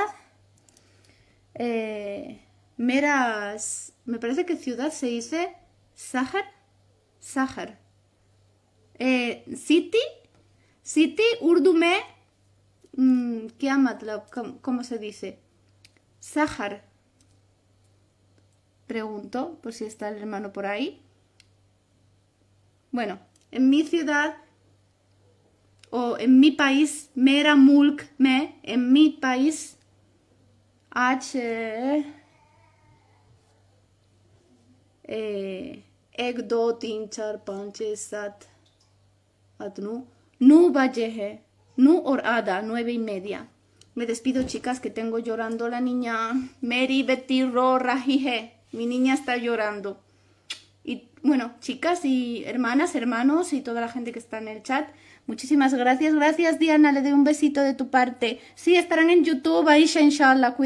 Eh, Meras... Me parece que ciudad se dice... Sahar. Sahar. Eh, city. City, urdu में क्या मतलब, ¿cómo se dice? Sahar. Pregunto, por si está el hermano por ahí. Bueno, en mi ciudad o en mi país, Mera Mulk me, en mi país, H, eh, एक दो तीन चार पाँच छः सात आठ नौ नौ बजे है नौ और आधा nueve y media. Me despido, chicas, que tengo llorando la niña Mary Betty Ro Rahije. Mi niña está llorando. Y bueno, chicas y hermanas, hermanos y toda la gente que está en el chat, muchísimas gracias. Gracias, Diana, le doy un besito de tu parte. Sí, estarán en YouTube, Aisha, inshallah.